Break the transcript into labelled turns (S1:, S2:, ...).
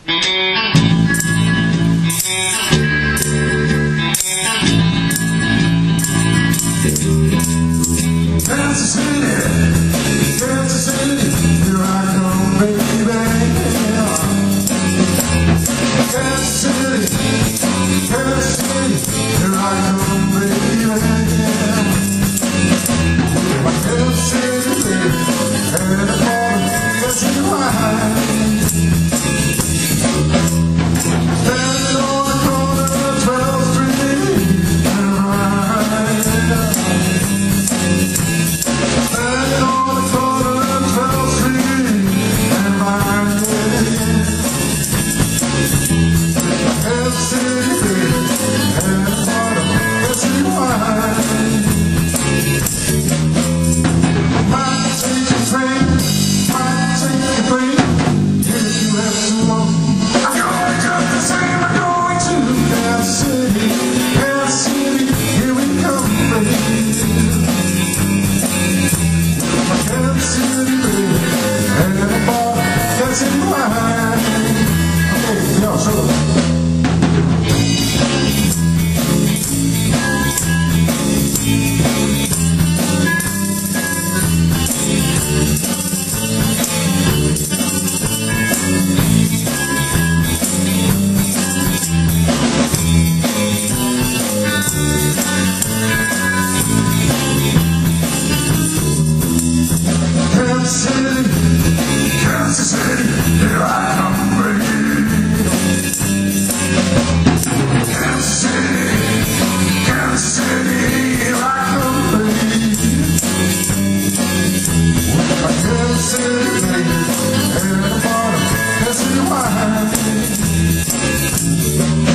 S1: Kansas City, here I come, baby. Kansas City, here I come, baby. My Kansas City, baby, and the morning, that's in mine. Standing on the corner of 12th Street, and right. Standing on the corner of 12th Street, and right. Kansas City, baby, and the morning, that's in mine. Might take a train, might take a plane, if you have to walk. I'm going just the same, I'm going to Kansas City, here we come, baby. My Kansas City, baby, and the bar, that's in mine. Okay, y'all, show them. Kansas City, here I come, baby. Kansas City, here I come, baby. My Kansas City, baby, and the bottom, that's in wine.